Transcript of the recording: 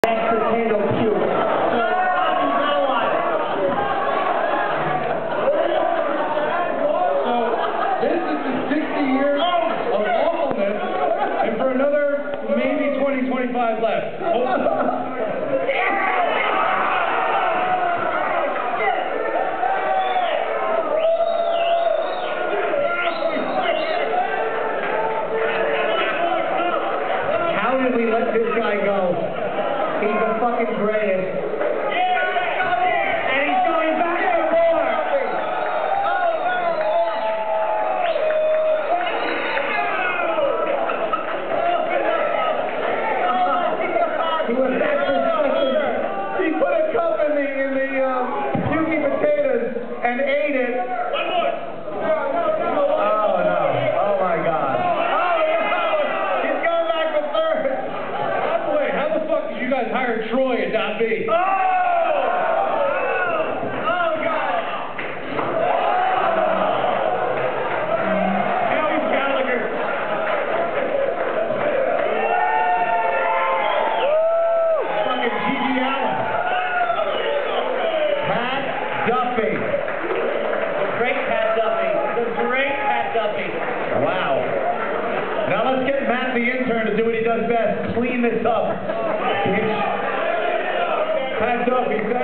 potato puke. So this is the 60 years of awfulness, and for another maybe 20-25 left. How did we let this guy go? He's the fucking greatest. And he's going back for more. He went back for second. He put a cup in the pukey potatoes and ate it. One more. Oh no. Oh my God. He's going back for third. Wait, how the fuck did you guys hire Troy at Duffy? Oh! Oh, God! Now he's Gallagher. Fucking G.G. Allen. Pat Duffy. The great Pat Duffy. The great Pat Duffy. Wow. Now let's get Matt the intern to do what he does best. Clean this up. Bitch. Pat Duffy,